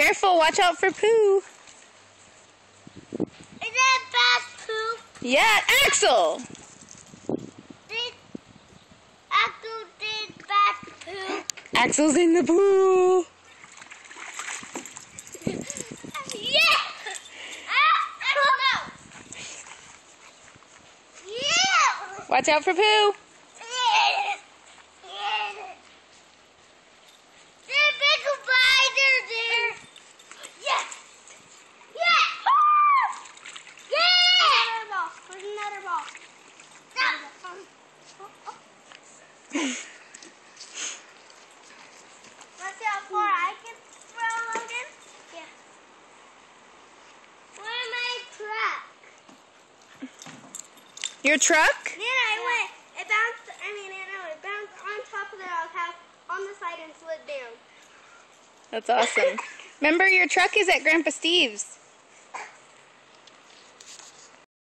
Careful, watch out for Pooh. Is that fast Pooh? Yeah, Axel. Axel did fast Pooh. Axel's in the pool. Yeah! Axel! Yeah! Watch out for Pooh. Watch out for I can throw Logan. Yeah. Where's my truck? Your truck? Yeah, it bounced. It bounced on top of the dog house on the side and slid down. That's awesome. Remember, your truck is at Grandpa Steve's.